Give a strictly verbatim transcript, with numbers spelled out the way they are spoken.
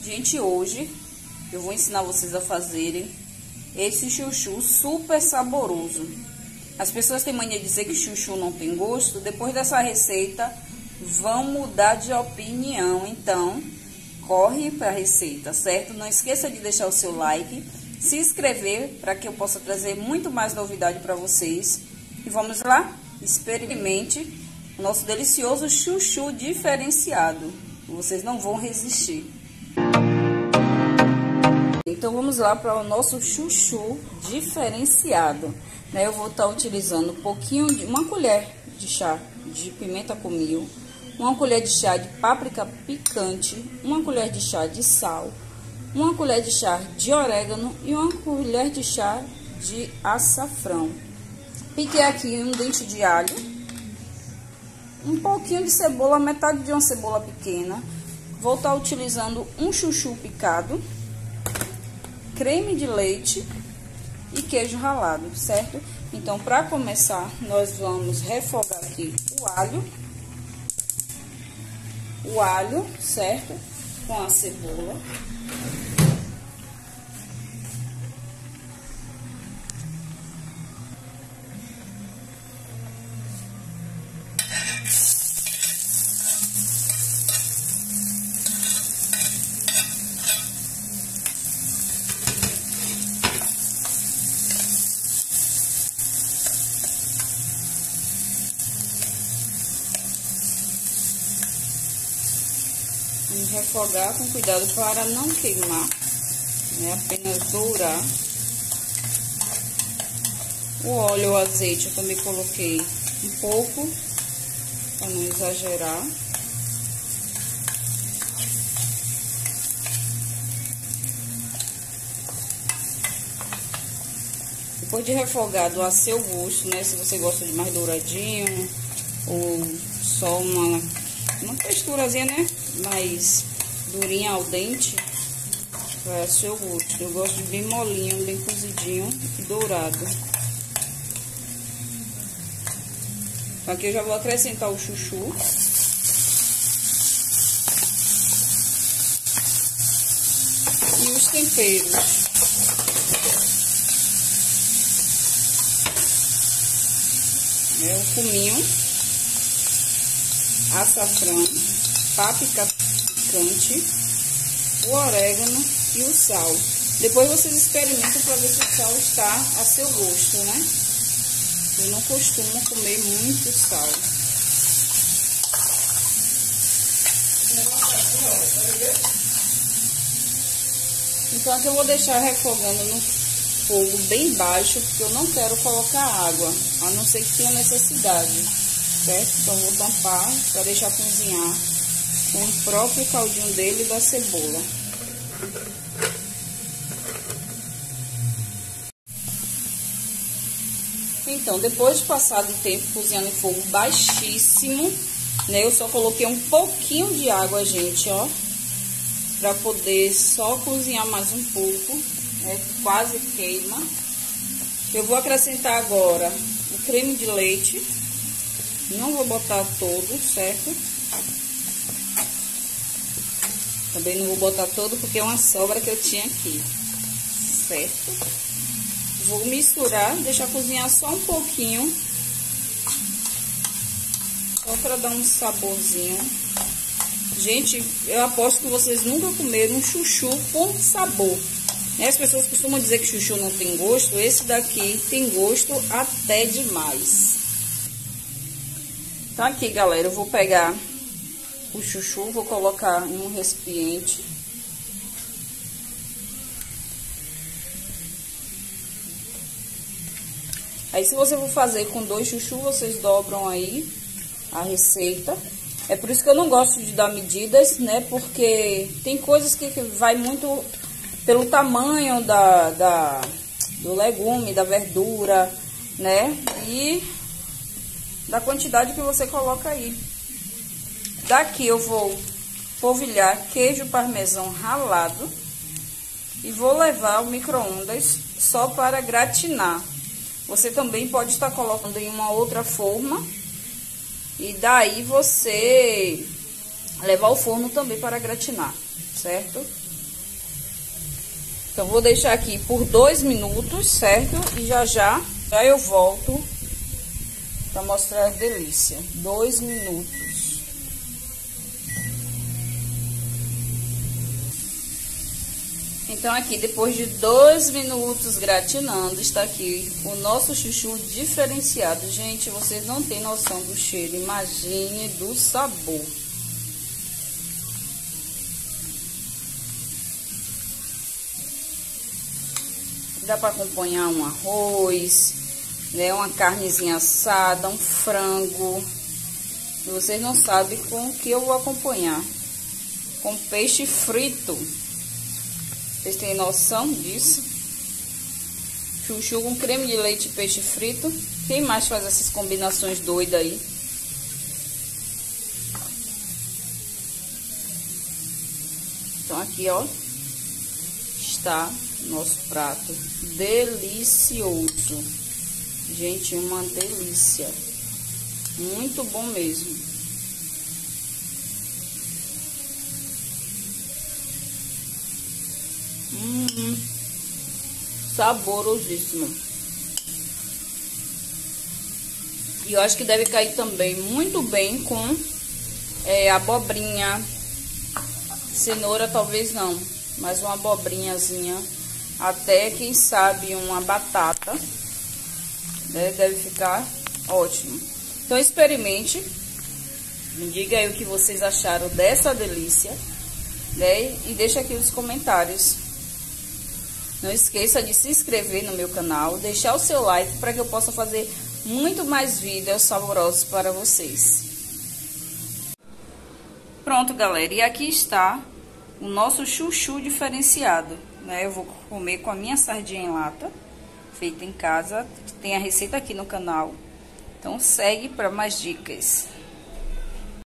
Gente, hoje eu vou ensinar vocês a fazerem esse chuchu super saboroso. As pessoas têm mania de dizer que chuchu não tem gosto. Depois dessa receita vão mudar de opinião. Então, corre para a receita, certo? Não esqueça de deixar o seu like, se inscrever para que eu possa trazer muito mais novidade para vocês. E vamos lá? Experimente o nosso delicioso chuchu diferenciado. Vocês não vão resistir. Então vamos lá para o nosso chuchu diferenciado, né? Eu vou estar utilizando um pouquinho de uma colher de chá de pimenta cominho, uma colher de chá de páprica picante, uma colher de chá de sal, uma colher de chá de orégano e uma colher de chá de açafrão. Piquei aqui um dente de alho, um pouquinho de cebola, metade de uma cebola pequena. Vou estar utilizando um chuchu picado, creme de leite e queijo ralado, certo? Então, para começar, nós vamos refogar aqui o alho, o alho, certo? Com a cebola. Vamos refogar com cuidado para não queimar, né? Apenas dourar. O óleo ou azeite eu também coloquei um pouco, para não exagerar. Depois de refogado a seu gosto, né? Se você gosta de mais douradinho ou só uma, uma texturazinha, né? Mais durinha ao dente, vai a seu gosto. Eu gosto de bem molinho, bem cozidinho e dourado. Aqui eu já vou acrescentar o chuchu. E os temperos. É o cominho, açafrão, páprica picante, o orégano e o sal. Depois vocês experimentam para ver se o sal está a seu gosto, né? Eu não costumo comer muito sal. Então aqui eu vou deixar refogando no fogo bem baixo, porque eu não quero colocar água, a não ser que tenha necessidade, certo? Então vou tampar para deixar cozinhar com o próprio caldinho dele e da cebola. Então, depois de passado o tempo cozinhando em fogo baixíssimo, né? Eu só coloquei um pouquinho de água, gente, ó, para poder só cozinhar mais um pouco, né? Quase queima. Eu vou acrescentar agora o creme de leite. Não vou botar todo, certo? Também não vou botar todo porque é uma sobra que eu tinha aqui, certo? Vou misturar, deixar cozinhar só um pouquinho, só para dar um saborzinho. Gente, eu aposto que vocês nunca comeram um chuchu com sabor, né? As pessoas costumam dizer que chuchu não tem gosto. Esse daqui tem gosto até demais. Então aqui, galera, eu vou pegar o chuchu, vou colocar em um recipiente. Aí, se você for fazer com dois chuchu, vocês dobram aí a receita. É por isso que eu não gosto de dar medidas, né? Porque tem coisas que vai muito pelo tamanho da, da, do legume, da verdura, né? E da quantidade que você coloca aí. Daqui eu vou polvilhar queijo parmesão ralado e vou levar ao micro-ondas só para gratinar. Você também pode estar colocando em uma outra forma e daí você levar ao forno também para gratinar, certo? Então, vou deixar aqui por dois minutos, certo? E já já, já eu volto para mostrar a delícia. Dois minutos. Então, aqui, depois de dois minutos gratinando, está aqui o nosso chuchu diferenciado. Gente, vocês não têm noção do cheiro, imagine do sabor. Dá para acompanhar um arroz, né, uma carnezinha assada, um frango. E vocês não sabem com o que eu vou acompanhar. Com peixe frito. Vocês têm noção disso? Chuchu com creme de leite e peixe frito. Quem mais faz essas combinações doidas aí? Então aqui, ó, está nosso prato delicioso. Gente, uma delícia. Muito bom mesmo. Hum, saborosíssimo. E eu acho que deve cair também muito bem com é, abobrinha. Cenoura talvez não, mas uma abobrinhazinha. Até, quem sabe, uma batata, né? Deve ficar ótimo. Então, experimente. Me diga aí o que vocês acharam dessa delícia, né? E deixa aqui nos comentários. Não esqueça de se inscrever no meu canal, deixar o seu like para que eu possa fazer muito mais vídeos saborosos para vocês. Pronto, galera. E aqui está o nosso chuchu diferenciado, né? Eu vou comer com a minha sardinha em lata, feita em casa. Tem a receita aqui no canal. Então segue para mais dicas.